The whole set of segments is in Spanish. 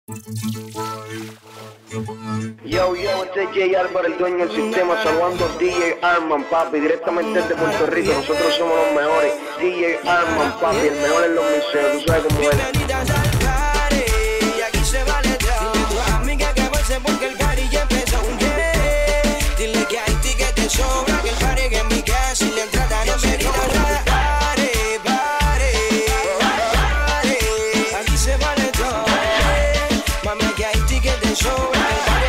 Yo, este es Jay Álvaro, el dueño del sistema, saludando DJ Arman, papi, directamente desde Puerto Rico. Nosotros somos los mejores. DJ Arman, papi, el mejor en los museos, tú sabes cómo es. Bienvenidas al party, y aquí se vale todo. Dile a tu amiga que avance porque el party ya empezó. Dile que hay tickets de sobra, que el party es en mi casa y la entrada no se cobra. Aquí se vale todo. Mami, que hay tickets de sobra.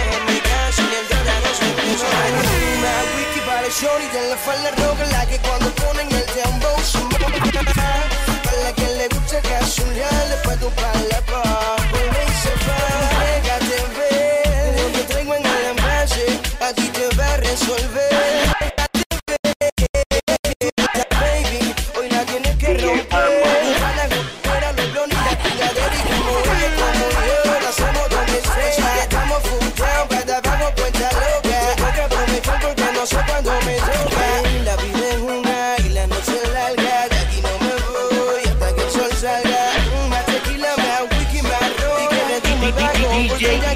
Shorty de la falda roja, la que cuando ponen el dembow se moja. Para la que le gusta casual, después tú para pa. Vuelve y se va, déjate ver. Lo que traigo en el envase, a ti te va a resolver. Baby, hoy la tienes que romper. Para fuera los blones, la tiradera y como ella, como yo. La somos donde sea, estamos full down, para abajo cuenta loca. Toca por mi cuerpo porque no sé cuándo me toca. La vida es una y la noche es larga. De aquí no me voy hasta que el sol salga. Más tequila, más whisky, más ron. Y que le di mi bajo porque ya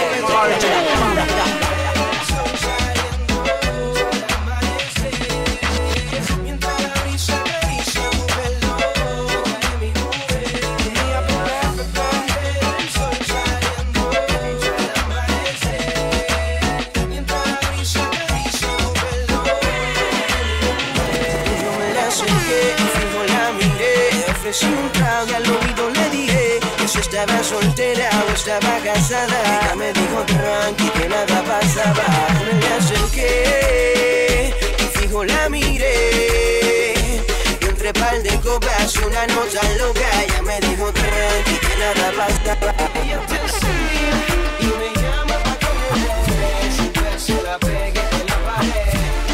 ofrecí un trago y al oído le dije que si estaba soltera o estaba casada. Ella me dijo tranqui que nada pasaba. Me le acerqué y fijo la miré. Y entre par de copas una nota loca. Ella me dijo tranqui que nada pasaba. Ella te sigue y me llama pa' que me des. Y pues se la pegue en la pared.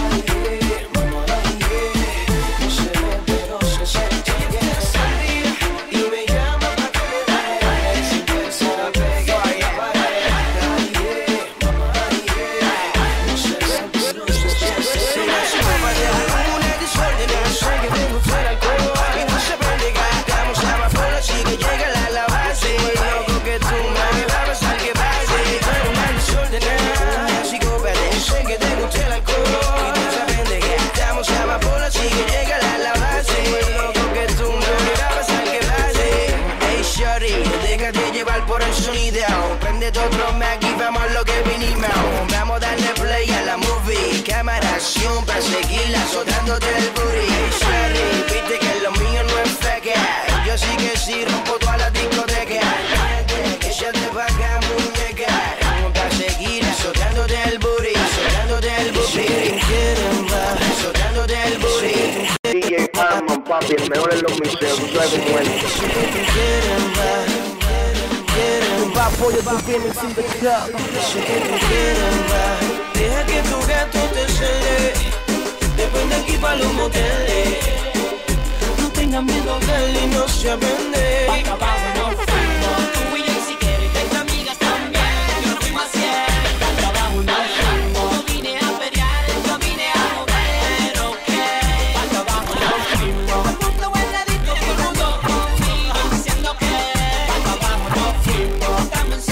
Por el sonido, prende todo otro Mac y vamos a lo que vinimos. Vamos a darle play a la movie. Cámara, acción para seguirla azotándote el booty. Hey, Sherry, viste que lo mío no es feca. Yo sí que sí rompo toda la discoteca. Ella te va a muñeca. Para seguir azotándote el booty. Azotándote el booty. Azotándote el booty. DJ Arman, papi, el mejor en los museos, tú sabes cómo es. Pollo, tú tienes in the club. Eso que tú quieras, va. Deja que tu gato te cele. Después de aquí pa' los moteles. No tengas miedo, girl, y no se vende. Pa' abajo no fuimos. Tú y yo si quieres, tengo amigas también. Yo no fuimos a 100. Pa' abajo no fuimos. No vine a pelear, yo vine a mover, ok. Pa' abajo no fuimos. El mundo es ladito, todo el mundo conmigo. Diciendo que pa' abajo no fuimos.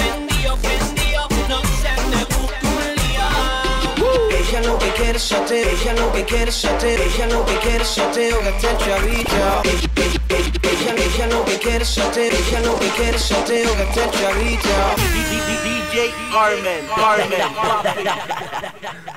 Ella lo que quiere es sateo, ella lo que quiere es sateo, ella lo que quiere es sateo, gastar chavito. Ella lo que quiere es sateo, ella lo que quiere es sateo, gastar chavito. DJ Arman.